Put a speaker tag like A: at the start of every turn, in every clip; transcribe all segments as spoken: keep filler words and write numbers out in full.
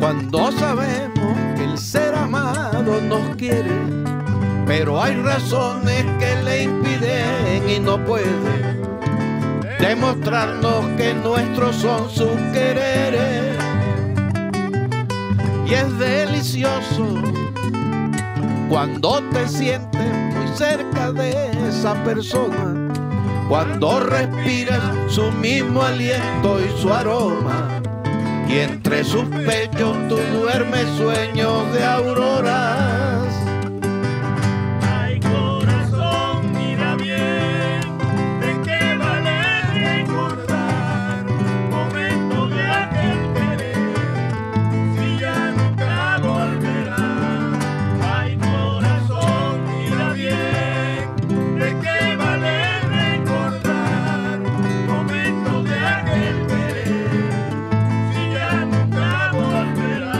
A: Cuando sabemos que el ser amado nos quiere, pero hay razones que le impiden y no puede demostrarnos que nuestros son sus quereres. Y es delicioso cuando te sientes muy cerca de esa persona, cuando respiras su mismo aliento y su aroma, y entre sus pechos tú duermes sueños de auroras.
B: Ay, corazón, mira bien, ¿de qué vale recordar momentos de aquel querer si ya nunca volverá? Ay, corazón, mira bien, ¿de qué vale recordar momentos de aquel querer si ya nunca volverá?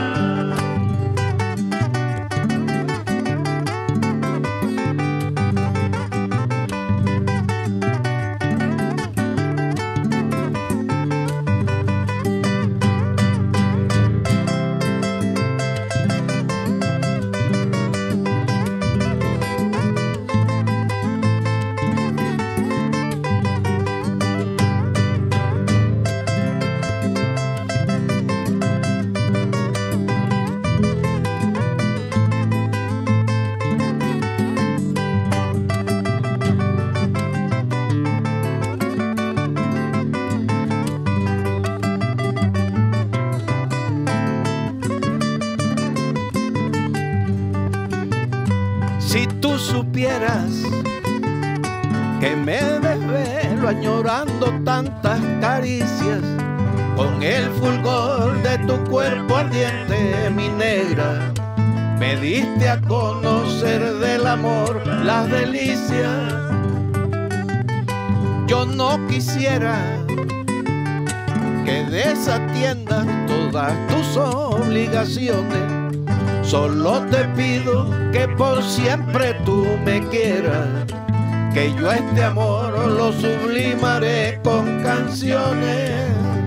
A: Si tú supieras que me desvelo añorando tantas caricias, con el fulgor de tu cuerpo ardiente, mi negra, me diste a conocer del amor las delicias. Yo no quisiera que desatiendas todas tus obligaciones. Solo te pido que por siempre tú me quieras, que yo este amor lo sublimaré con canciones.